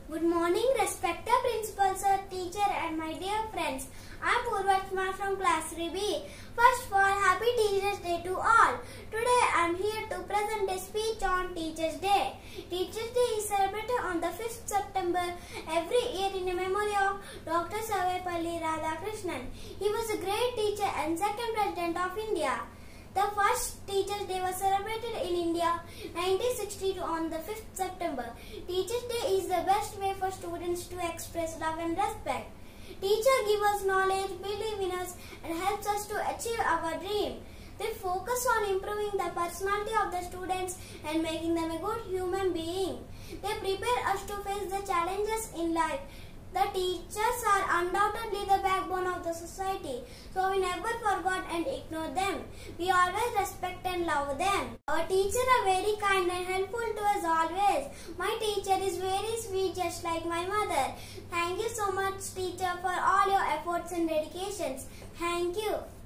Good morning, respected principal sir, teacher and my dear friends. I am Purvatma from class 3B. First of all, happy Teachers Day to all. Today I am here to present a speech on Teachers Day. Teachers Day is celebrated on the 5th September every year in memory of Dr. Sarvepalli Radhakrishnan. He was a great teacher and second president of India. The first Teachers Day was celebrated in India 1962 on the 5th September. Teachers Day is the best way for students to express love and respect. Teachers give us knowledge, believe in us and helps us to achieve our dream. They focus on improving the personality of the students and making them a good human being. They prepare us to face the challenges in life. The teachers are undoubtedly the backbone of the society, so we never forget and ignore them. We always respect and love them. Our teachers are very kind and helpful to us always. My teacher is very sweet, just like my mother. Thank you so much, teacher, for all your efforts and dedications. Thank you.